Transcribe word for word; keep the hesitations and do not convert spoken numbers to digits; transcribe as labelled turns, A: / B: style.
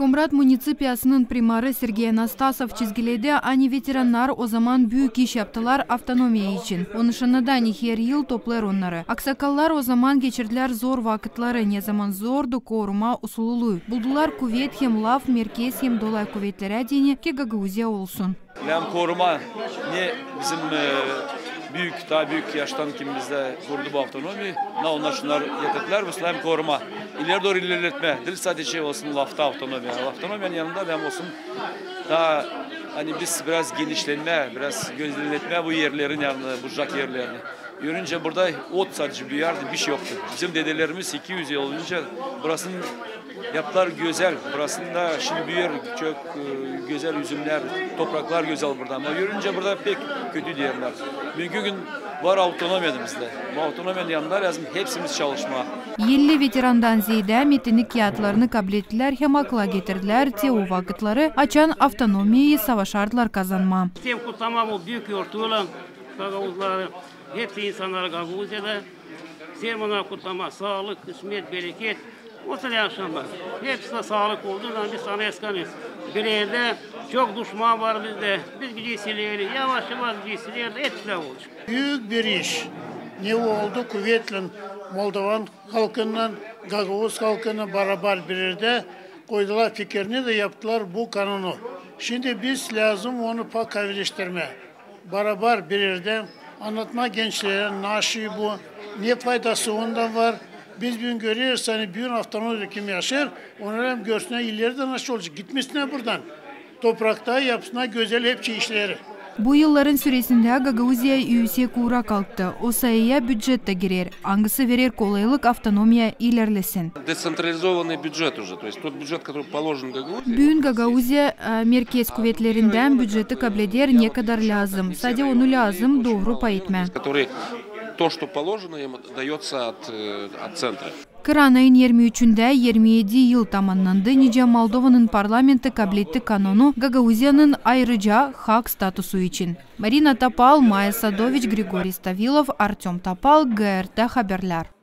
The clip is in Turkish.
A: Комрат муниципиясының примары Сергей Анастасов чизгиледе они ветераннар о zaman büyük iş yaptılar автономия için. Onışanada her yıl toplar onları. Aksakаллар o zaman geçirdiler zor vakitleri. Ne zaman zordu koruma usululuğu. Buldular kuvvet hem laf merkez hem dolay kuvvetlere deni ki Gagauzya olsun.
B: Hem koruma ne bizim e, büyük daha büyük yaştan kim bizde kurdu bu avtonomi. Ne onlar şunlar yakıtlar bu hem koruma. İleri doğru ilerletme. Dil sadece olsun lafta avtonomi. Avtonomiyanın yanında hem olsun daha hani biz biraz genişlenme, biraz gözlemletme bu yerlerin yanında, burcak yerlerini. Görünce burada ot sadece büyüyordu, bir şey yoktu. Bizim dedelerimiz iki yüz yıl olunca burasının yapılar güzel. Burasında şimdi büyür çok güzel üzümler, topraklar güzel burada. Ama görünce burada pek kötü yerler. Bugün gün var avtonomiya bizde. Bu avtonomiyanın yanında lazım hepsimiz çalışma.
A: elli veterandan ziyade metinlik kağıtlarını kabul ettiler, hem akla getirdiler, te o vakitleri açan avtonomiyi savaşardılar kazanma.
C: Hem kutlama bu büyük yortuğuyla Gagavuzları, hepsi insanlar Gagavuzya'da. Sermana kutlama, sağlık, kısmet, bereket. O da yaşanmaz. Hepsine sağlık olduğundan biz sana eskanıyız. Bir yerde çok düşman var bizde. Biz gücüsüleri, yavaş yavaş gücüsüleri hepsine olacak.
D: Büyük bir iş. Ne oldu? Kuvvetli Moldovan halkından Gagavuz halkına beraber bir yerde koydular fikrini de yaptılar bu kanunu. Şimdi biz lazım onu pak kavleştirme. Beraber bir yerde anlatma gençlere naşı bu. Ne faydası ondan var? Biz bugün görüyoruz hani bir avtonomide kim yaşar, onların görsünler ileride nasıl olacak? Gitmesine buradan. Toprakta yapsınlar güzel hepsi işleri.
A: Bu yılların süresinde Gagauzya üyesi kura kalktı. O sayıya bütçet de girer. Hangisi verir kolaylık avtonomiya ilerlesin.
E: Desentralizованный бюджет уже, то есть тот бюджет, который положен Гагаузии.
A: Bugün Gagauzya merkez kuvvetlerinden bütçeti kabul eder ne kadar lazım. Sadece onu lazım doğru pay etme.
E: То, что положено, им дается от, от центра.
A: Kıran ayın yirmi üçünde yirmi yedi yıl tamamlandı. Nice Moldova'nın parlamenti kabul etti kanunu Gagauzya'nın ayrıca hak statusu için. Marina Tapal, Maya Sadoviç, Grigori Stavilov, Artyom Tapal, G R T Haberler.